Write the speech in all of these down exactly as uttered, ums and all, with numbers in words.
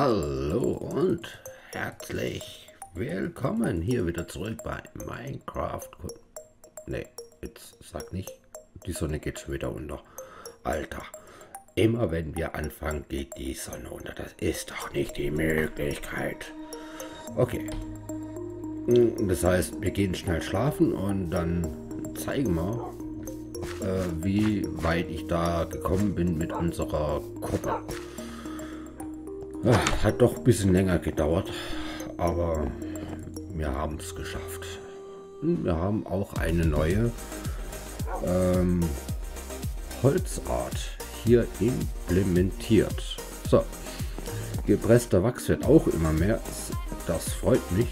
Hallo und herzlich willkommen hier wieder zurück bei Minecraft. Ne, jetzt sag nicht, die Sonne geht schon wieder unter. Alter, immer wenn wir anfangen, geht die Sonne unter. Das ist doch nicht die Möglichkeit. Okay. Das heißt, wir gehen schnell schlafen und dann zeigen wir, äh, wie weit ich da gekommen bin mit unserer Koppel. Ach, hat doch ein bisschen länger gedauert, aber wir haben es geschafft. Wir haben auch eine neue ähm, Holzart hier implementiert. So, gepresster Wachs wird auch immer mehr. Das freut mich.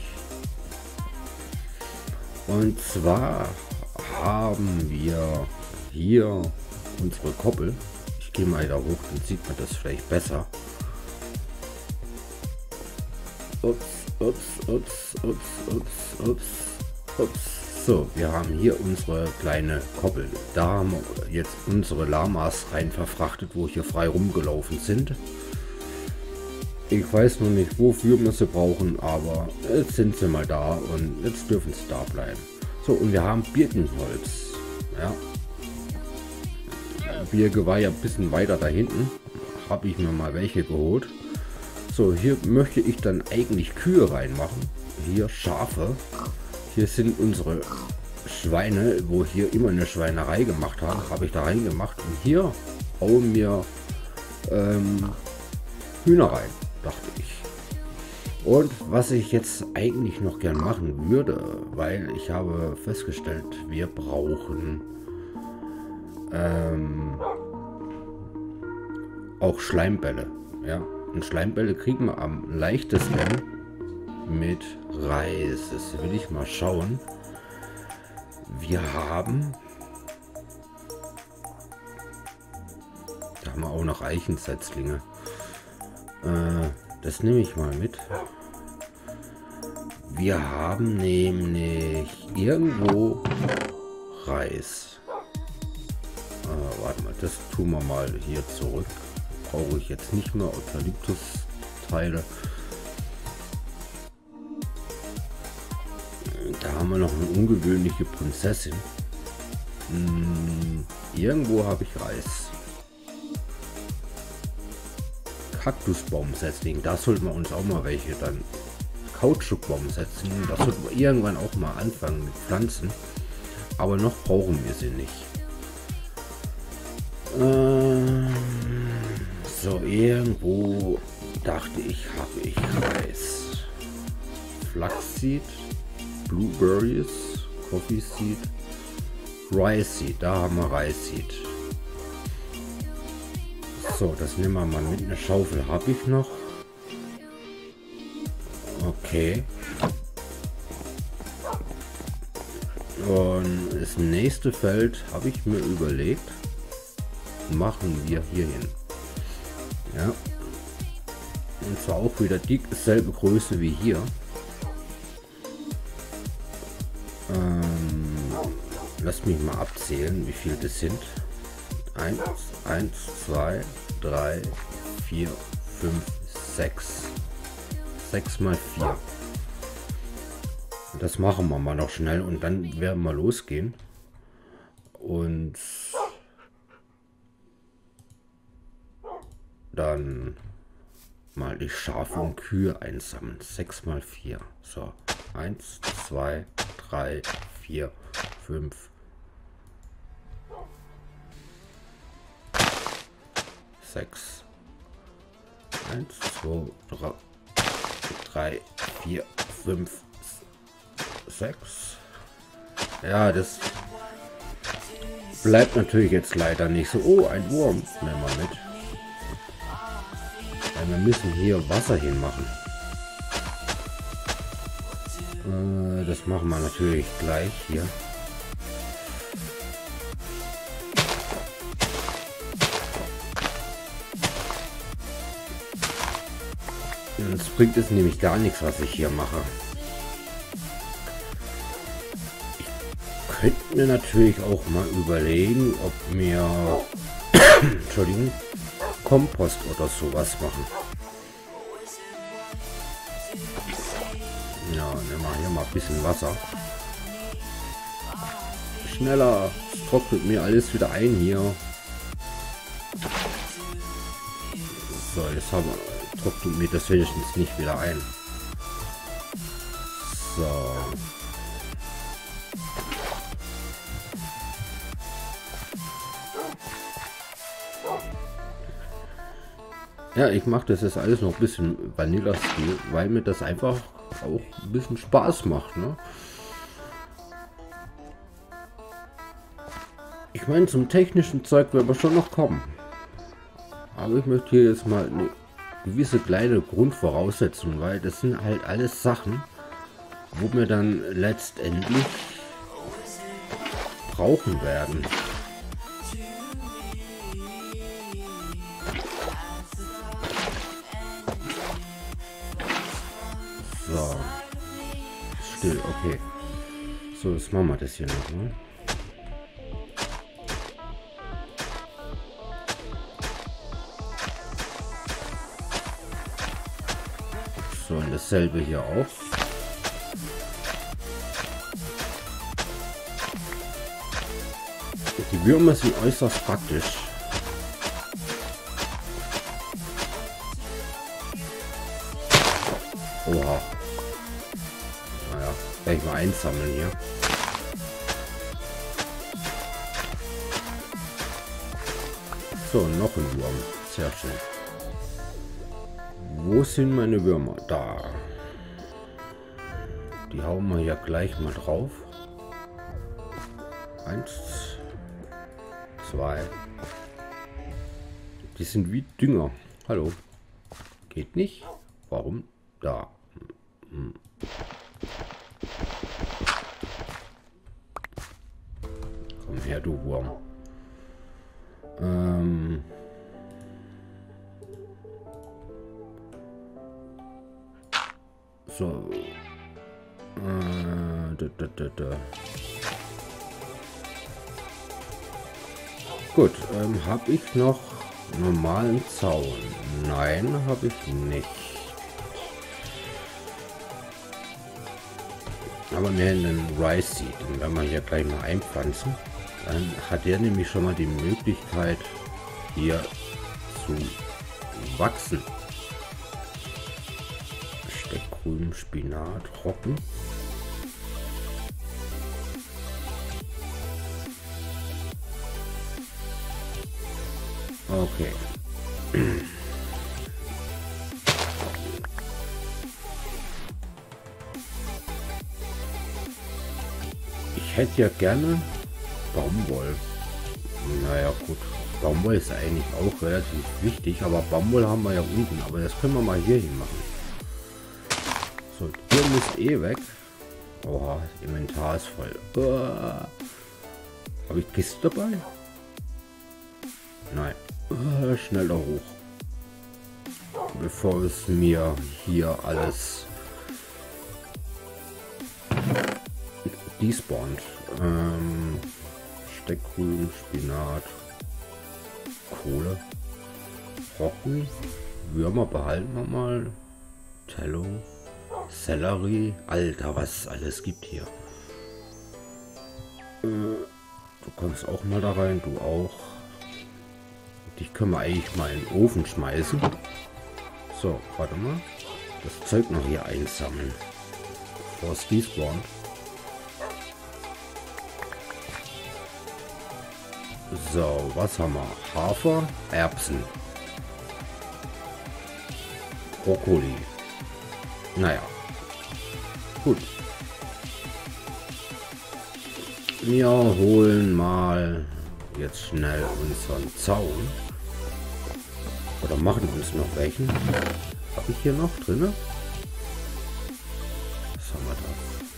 Und zwar haben wir hier unsere Koppel. Ich gehe mal da hoch, dann sieht man das vielleicht besser. Ups, ups, ups, ups, ups, ups, ups. So, wir haben hier unsere kleine Koppel. Da haben wir jetzt unsere Lamas rein verfrachtet, wo hier frei rumgelaufen sind. Ich weiß noch nicht, wofür wir sie brauchen, aber jetzt sind sie mal da und jetzt dürfen sie da bleiben. So, und wir haben Birkenholz. Ja. Birke war ja ein bisschen weiter da hinten. Habe ich mir mal welche geholt. So, hier möchte ich dann eigentlich Kühe reinmachen. Hier Schafe. Hier sind unsere Schweine, wo hier immer eine Schweinerei gemacht haben, habe ich da reingemacht. Und hier bauen wir ähm, Hühner rein, dachte ich. Und was ich jetzt eigentlich noch gern machen würde, weil ich habe festgestellt, wir brauchen ähm, auch Schleimbälle. Ja. Und Schleimbälle kriegen wir am leichtesten mit Reis. Das will ich mal schauen. Wir haben... Da haben wir auch noch Eichensetzlinge. Äh, das nehme ich mal mit. Wir haben nämlich irgendwo Reis. Äh, warte mal, das tun wir mal hier zurück. Brauche ich jetzt nicht mehr Eukalyptus-Teile. Da haben wir noch eine ungewöhnliche Prinzessin. Hm, irgendwo habe ich Reis. Kaktusbaumsetzling, da sollten wir uns auch mal welche dann. Kautschukbaumsetzling, da sollten wir irgendwann auch mal anfangen mit Pflanzen. Aber noch brauchen wir sie nicht. Ähm, so, irgendwo dachte ich, habe ich Reis. Flaxseed, Blueberries, Coffee Seed, Rice Seed, da haben wir Rice Seed. So, das nehmen wir mal mit. Eine Schaufel habe ich noch. Okay. Und das nächste Feld habe ich mir überlegt, machen wir hier hin. Ja. Und zwar auch wieder dieselbe Größe wie hier. Ähm, lass mich mal abzählen, wie viel das sind. eins, eins, zwei, drei, vier, fünf, sechs. sechs mal vier. Das machen wir mal noch schnell und dann werden wir losgehen. Und dann mal die Schafe und Kühe einsammeln. sechs mal vier. So. eins, zwei, drei, vier, fünf. sechs. eins, zwei, drei, vier, fünf, sechs. Ja, das bleibt natürlich jetzt leider nicht so. Oh, ein Wurm. Nehmen wir mit. Wir müssen hier Wasser hinmachen. Äh, das machen wir natürlich gleich hier. Es bringt es nämlich gar nichts, was ich hier mache. Ich könnte mir natürlich auch mal überlegen, ob mir Entschuldigung, Kompost oder sowas machen. Ja, nehmen wir hier mal ein bisschen Wasser. Schneller, es trocknet mir alles wieder ein hier. So, jetzt haben wir, trocknet mir das wenigstens nicht wieder ein. So. Ja, ich mache das jetzt alles noch ein bisschen Vanilla-Stil, weil mir das einfach auch ein bisschen Spaß macht, ne? Ich meine, zum technischen Zeug werden wir schon noch kommen. Aber ich möchte hier jetzt mal eine gewisse kleine Grundvoraussetzung, weil das sind halt alles Sachen, wo wir dann letztendlich brauchen werden. So. Still, okay. So, jetzt machen wir das hier noch, ne? So, und dasselbe hier auch. Die Würmer sind äußerst praktisch. Oha. Naja, gleich mal einsammeln hier. So, noch ein Wurm. Sehr schön. Wo sind meine Würmer? Da. Die hauen wir ja gleich mal drauf. Eins. Zwei. Die sind wie Dünger. Hallo. Geht nicht? Warum? Da. Hm. Komm her, du Wurm. Ähm. So. Äh, da, da, da, da. Gut, ähm, habe ich noch normalen Zaun? Nein, habe ich nicht. Aber wir haben einen Rice Seed, den werden wir hier gleich mal einpflanzen. Dann hat er nämlich schon mal die Möglichkeit, hier zu wachsen. Steckgrün, Spinat, Roggen. Okay. Ich hätte ja gerne Baumwoll. Naja gut, Baumwoll ist eigentlich auch relativ wichtig, aber Baumwoll haben wir ja unten, aber das können wir mal hier hin machen. So, hier muss eh weg. Oha, Inventar ist voll. Uh, habe ich Kiste dabei? Nein. Uh, schneller hoch. Bevor es mir hier alles despawnt. Ähm, Steckgrün, Spinat, Kohle, Roggen, Würmer behalten wir mal, Tello, Sellerie, Alter, was es alles gibt hier. Äh, du kommst auch mal da rein, du auch. Dich können wir eigentlich mal in den Ofen schmeißen. So, warte mal. Das Zeug noch hier einsammeln, bevor es despawnt. So, was haben wir? Hafer, Erbsen, Brokkoli. Naja, gut. Wir holen mal jetzt schnell unseren Zaun. Oder machen uns noch welchen. Habe ich hier noch drin? Was haben wir da?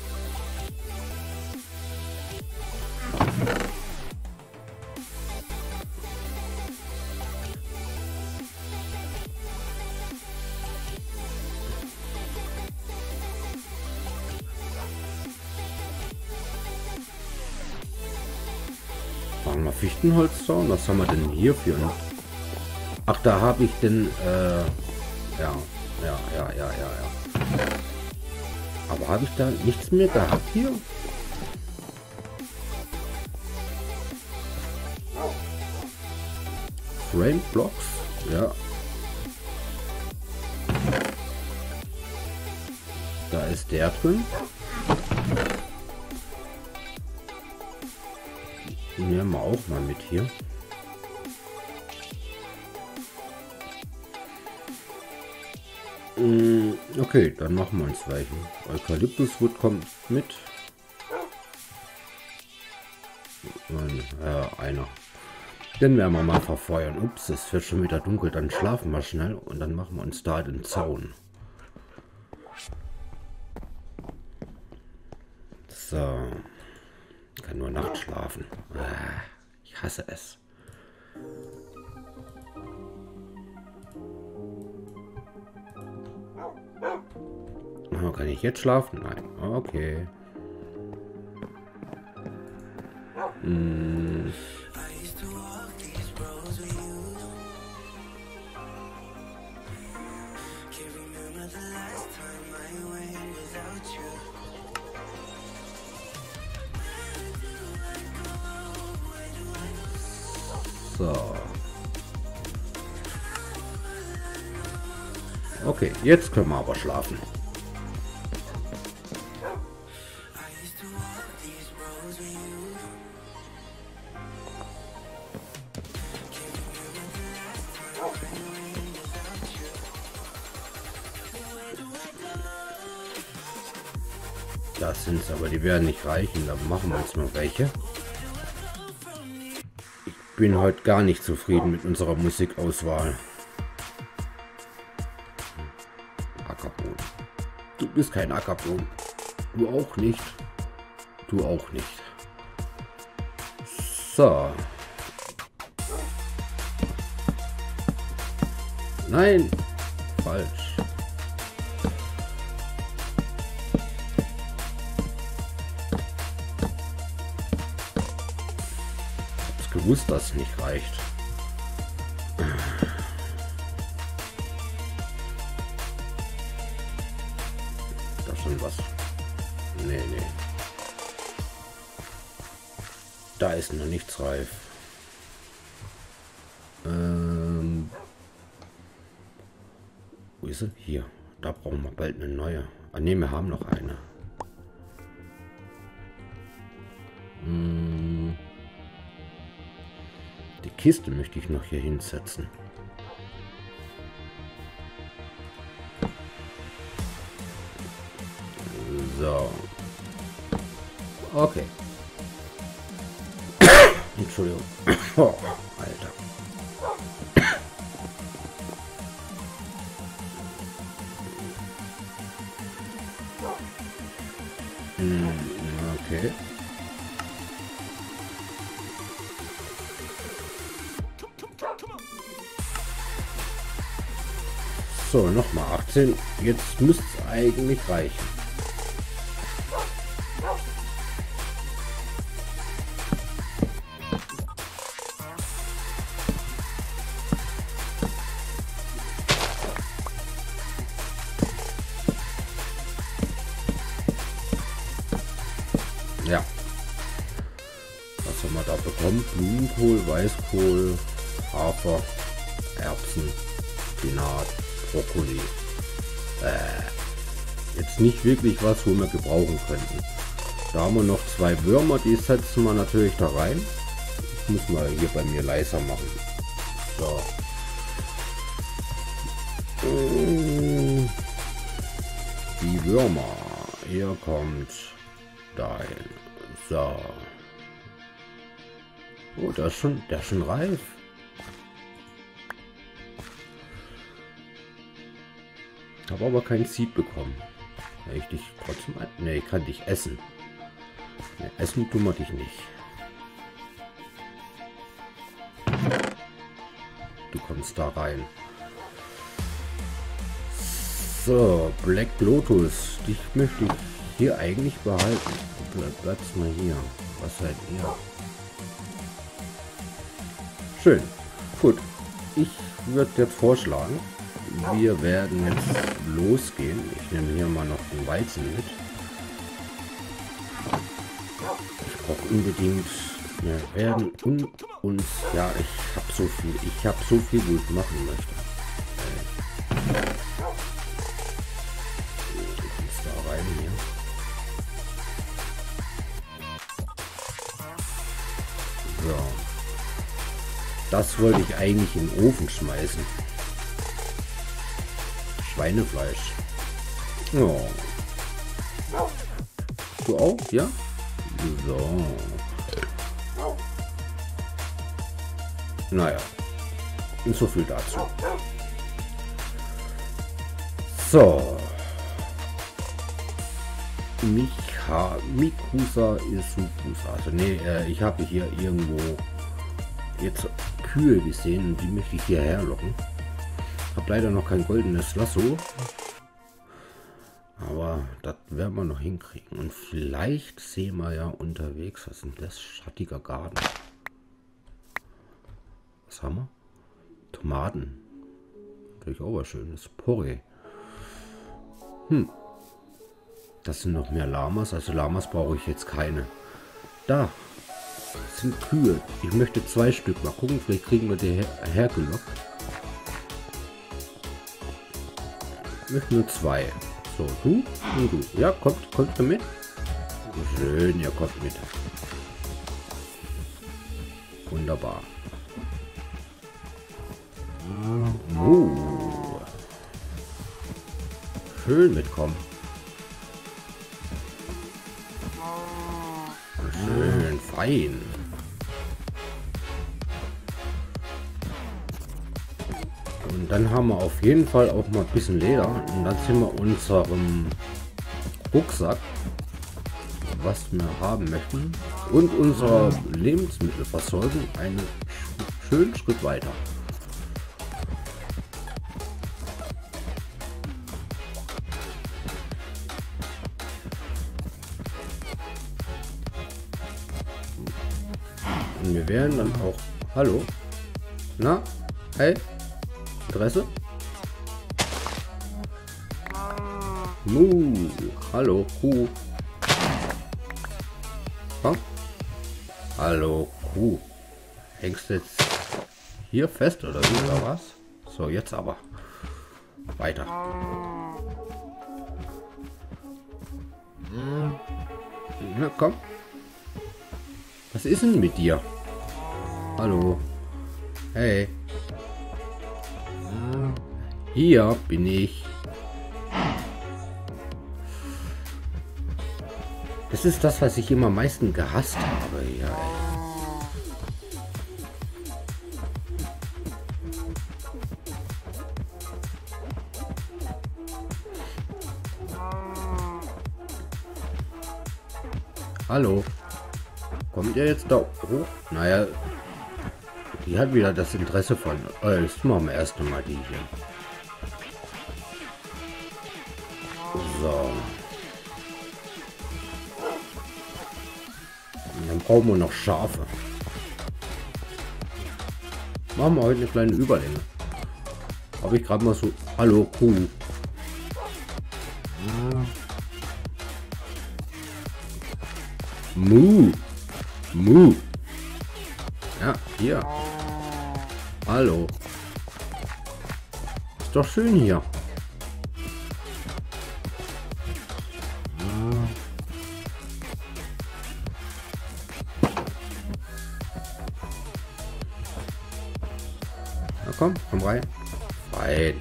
Machen wir Fichtenholzzaun. Was haben wir denn hier für einen? Ach, da habe ich den, äh, ja, ja, ja, ja, ja, ja. Aber habe ich da nichts mehr gehabt hier? Frame Blocks? Ja. Da ist der drin. Den nehmen wir auch mal mit hier. Okay, dann machen wir uns welchen. Eukalyptuswood kommt mit. Und, ja, einer. Den werden wir mal verfeuern. Ups, es wird schon wieder dunkel. Dann schlafen wir schnell und dann machen wir uns da den Zaun. So. Ich kann nur nachts schlafen. Ich hasse es. Oh, kann ich jetzt schlafen? Nein. Okay. Hm. So. Okay, jetzt können wir aber schlafen. Das sind es, aber die werden nicht reichen. Dann machen wir uns noch welche. Ich bin heute gar nicht zufrieden mit unserer Musikauswahl. Ackerbohnen. Du bist kein Ackerbohnen. Du auch nicht. Du auch nicht. So. Nein. Falsch. Gewusst, dass es nicht reicht. Da schon was. Nee, nee. Da ist noch nichts reif. Ähm Wo ist sie? Hier. Da brauchen wir bald eine neue. Ah ne, wir haben noch eine. Hm. Die Kiste möchte ich noch hier hinsetzen. So. Okay. Entschuldigung. Oh, Alter. Okay. So, nochmal achtzehn. Jetzt müsste es eigentlich reichen. Ja. Was haben wir da bekommen? Blumenkohl, Weißkohl, Hafer, Erbsen, Spinat, Brokkoli. Äh, jetzt nicht wirklich was, wo wir gebrauchen könnten. Da haben wir noch zwei Würmer, die setzen wir natürlich da rein. Ich muss mal hier bei mir leiser machen. So. Die Würmer. Hier kommt dahin. So. Oh, der ist schon, der ist schon reif. Habe aber kein Seed bekommen. Kann ich dich trotzdem ein? Ne, ich kann dich essen. Nee, essen tun wir dich nicht. Du kommst da rein. So, Black Lotus. Dich möchte ich hier eigentlich behalten. Bleibst mal hier. Was seid ihr? Schön. Gut. Ich würde jetzt vorschlagen, wir werden jetzt losgehen. Ich nehme hier mal noch den Weizen mit. Ich brauche unbedingt. Wir werden un uns. Ja, ich habe so viel. Ich habe so viel, wo ich machen möchte. Jetzt da rein hier. So. Das wollte ich eigentlich in den Ofen schmeißen. Schweinefleisch. Oh. Du auch? Ja? So. Naja. Und so viel dazu. So. Micha, Mikusa ist Sukusa. Also nee, äh, ich habe hier irgendwo jetzt Kühe gesehen und die möchte ich hierher locken. Habe leider noch kein goldenes Lasso. Aber das werden wir noch hinkriegen. Und vielleicht sehen wir ja unterwegs, was ist denn das? Schattiger Garten. Was haben wir? Tomaten. Natürlich auch was Schönes. Porree. Hm. Das sind noch mehr Lamas. Also Lamas brauche ich jetzt keine. Da sind Kühe. Ich möchte zwei Stück. Mal gucken, vielleicht kriegen wir die her hergelockt. Ich möchte nur zwei. So, du und du. Ja, kommt, kommt ihr mit? Schön, ihr kommt mit. Wunderbar. Oh. Schön mitkommen. Schön fein. Und dann haben wir auf jeden Fall auch mal ein bisschen Leder. Und dann sind wir unserem Rucksack, was wir haben möchten, und unserer Lebensmittelversorgung einen schönen Schritt weiter. Und wir werden dann auch... Hallo? Na? Hey? Interesse? Mu. Hallo, Kuh. Komm. Hallo, Kuh. Hängst du jetzt hier fest oder wie, oder was? So, jetzt aber. Weiter. Na, komm. Was ist denn mit dir? Hallo. Hey. Hier bin ich. Das ist das, was ich immer am meisten gehasst habe. Ja, hallo. Kommt ihr jetzt da hoch? Naja, die hat wieder das Interesse von... Äh, das machen wir erst einmal die hier. So. Und dann brauchen wir noch Schafe. Machen wir heute eine kleine Überlänge. Habe ich gerade mal so... Hallo, Kuh. Mu. Mu. Ja, hier. Hallo. Ist doch schön hier. Na komm, komm rein. Rein.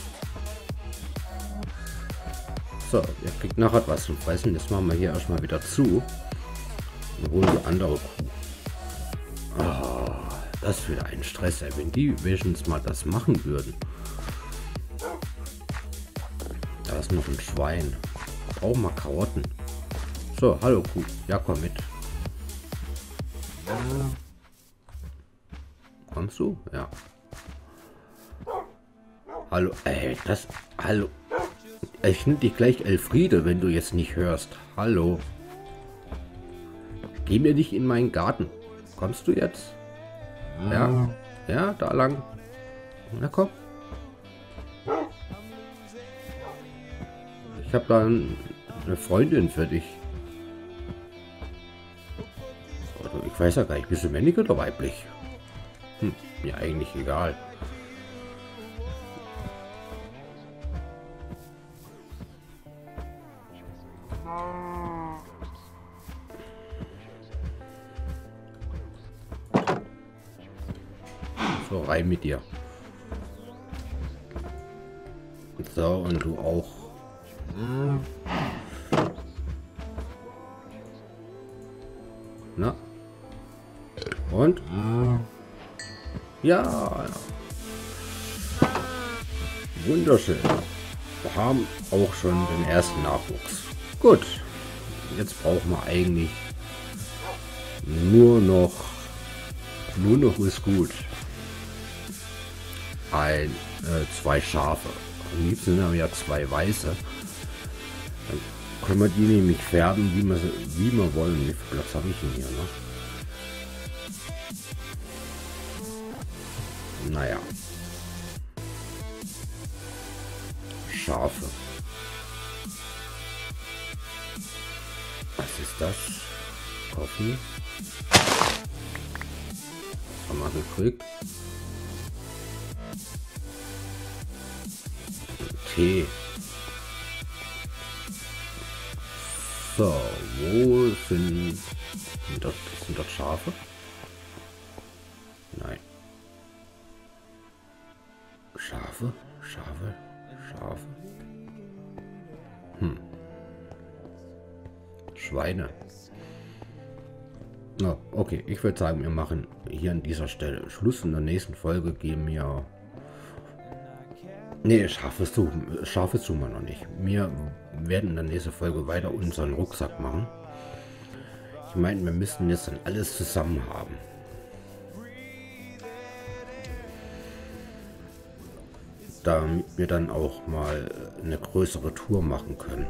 So, ihr kriegt nachher was zum Fressen. Das machen wir hier erstmal wieder zu. Und holen die andere Kuh. Oh, das ist wieder ein Stress, ey. Wenn die Visions mal das machen würden. Da ist noch ein Schwein. Auch mal Karotten. So, hallo Kuh. Ja, komm mit. Kommst du? Ja. Hallo, ey, das... Hallo. Ich nenne dich gleich Elfriede, wenn du jetzt nicht hörst. Hallo. Geh mir nicht in meinen Garten. Kommst du jetzt? Ja. Ja, da lang. Na komm. Ich habe da eine Freundin für dich. Oder ich weiß ja gar nicht, bist du männlich oder weiblich? Hm, mir eigentlich egal. So, rein mit dir. So, und du auch. Na? Und? Ja. Wunderschön. Wir haben auch schon den ersten Nachwuchs. Gut. Jetzt brauchen wir eigentlich nur noch, nur noch ist gut. Ein, äh, zwei Schafe. Am liebsten haben wir ja zwei weiße. Dann können wir die nämlich färben, wie wir, wie wir wollen. Wie viel Platz habe ich denn hier, ne? Naja. Schafe. Was ist das? Kaffee. Haben wir gekriegt. Tee. So, wo sind, sind dort, sind dort Schafe? Nein. Schafe, Schafe, Schafe. Hm. Schweine. Oh, okay, ich würde sagen, wir machen hier an dieser Stelle Schluss. In der nächsten Folge gehen wir... Nee, Schafe suchen, Schafe suchen wir noch nicht. Wir werden in der nächsten Folge weiter unseren Rucksack machen. Ich meine, wir müssen jetzt dann alles zusammen haben. Damit wir dann auch mal eine größere Tour machen können.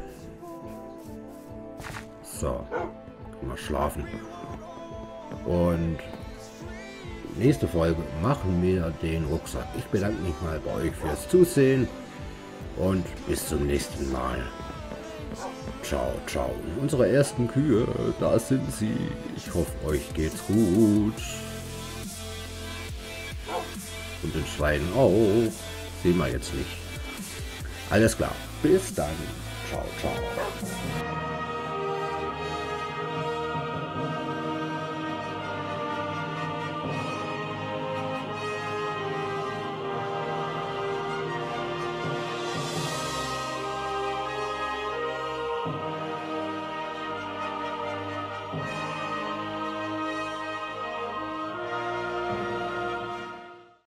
So, können wir schlafen. Und nächste Folge machen wir den Rucksack. Ich bedanke mich mal bei euch fürs Zusehen und bis zum nächsten Mal. Ciao, ciao. Unsere ersten Kühe, da sind sie. Ich hoffe, euch geht's gut. Und den Schweinen auch. Sehen wir jetzt nicht. Alles klar. Bis dann. Ciao, ciao.